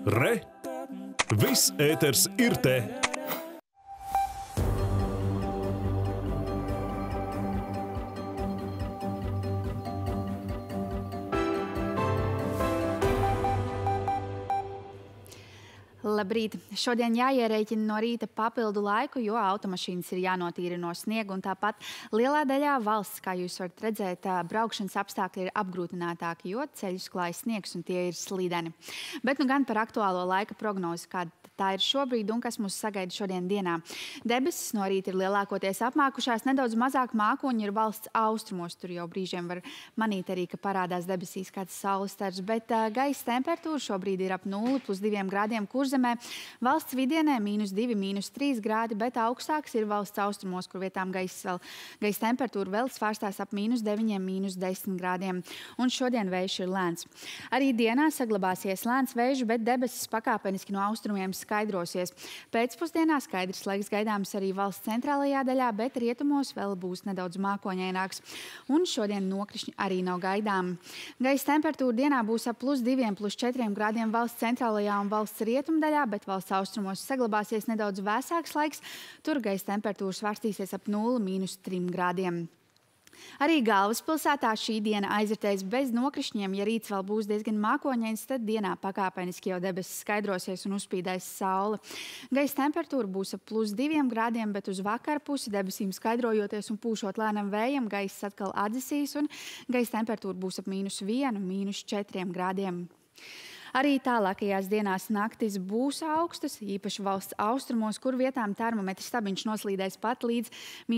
Re! Viss ēters ir te! Labrīt! Šodien jāierēķina no rīta papildu laiku, jo automašīnas ir jānotīra no sniega, un tāpat lielā daļā valsts, kā jūs varat redzēt, braukšanas apstākļi ir apgrūtinātāki, jo ceļus klāj sniegs un tie ir slīdeni. Bet nu gan par aktuālo laika prognozi, kāda tā ir šobrīd un kas mūs sagaida šodien dienā. Debesis no rīta ir lielākoties apmākušās, nedaudz mazāk mākoņi ir valsts austrumos. Tur jau brīžiem var manīt arī, ka parādās debesīs kāds saules stars, bet gaisa temperatūra šobrīd ir ap 0 + 2 grādiem Kurzemē. Valsts vidienē -2, -3 grādi, bet augstāks ir valsts austrumos, kur vietām gaisa temperatūra vēl svārstās ap -9, -10 grādiem. Un šodien vējš ir lēns. Arī dienā saglabāsies lēns vējš, bet debesis pakāpeniski no austrumiem skaidrosies. Pēcpusdienā skaidrs laiks gaidāms arī valsts centrālajā daļā, bet rietumos vēl būs nedaudz mākoņaināks. Un šodien nokrišņi arī nav gaidām. Gaisa temperatūra dienā būs ap +2, +4 grādiem valsts centrālajā un valsts rietumdaļā, bet valsts austrumos saglabāsies nedaudz vēsāks laiks. Tur gaisa temperatūra svārstīsies ap 0, -3 grādiem. Arī galvaspilsētā šī diena aizritēs bez nokrišņiem. Ja rīts vēl būs diezgan mākoņains, tad dienā pakāpeniski jau debesis skaidrosies un uzspīdēs saule. Gaisa temperatūra būs ap +2 grādiem, bet uz vakara pusi debesīm skaidrojoties un pūšot lēnam vējam, gaiss atkal atdzisīs un gaisa temperatūra būs ap -1, -4 grādiem. Arī tālākajās dienās naktis būs augstas, īpaši valsts austrumos, kur vietām termometra stabiņš noslīdēs pat līdz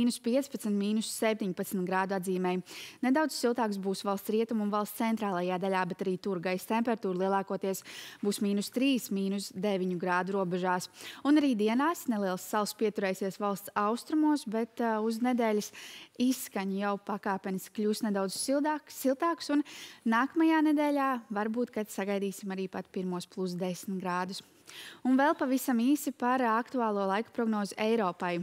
-15, -17 grādu atzīmei. Nedaudz siltāks būs valsts rietumu un valsts centrālajā daļā, bet arī tur gaisa temperatūra lielākoties būs -3, -9 grādu robežās. Un arī dienās neliels sals pieturēsies valsts austrumos, bet uz nedēļas izskaņa jau pakāpeniski kļūs nedaudz siltāks, un nākamajā nedēļā varbūt, kad sagaidīsim arī pat pirmos +10 grādus. Un vēl pavisam īsi par aktuālo laika prognozi Eiropai.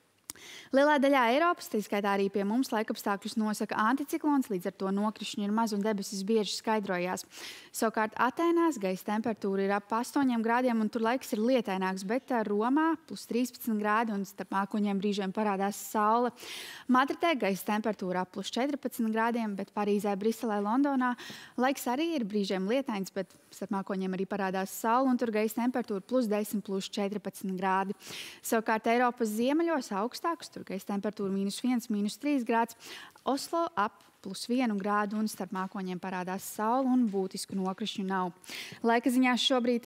Lielā daļā Eiropas, tā skaitā arī pie mums, laikapstākļus nosaka anticiklons, līdz ar to nokrišņi ir maz un debesis bieži skaidrojās. Savukārt Atēnās gaisa temperatūra ir ap 8 grādiem un tur laiks ir lietaināks, bet Romā +13 grādi un starp mākoņiem brīžiem parādās saule. Madridē gaisa temperatūra ap +14 grādiem, bet Parīzē, Briselē, Londonā laiks arī ir brīžiem lietains, bet starp mākoņiem arī parādās saule un tur gaisa temperatūra +10, +14 grādi. Savukārt Eiropas ziemeļos augstāks, tur gaisa temperatūra -1, -3 grāds, Oslo ap +1 grādu un starp mākoņiem parādās saule un būtisku nokrišņu nav. Laika ziņās šobrīd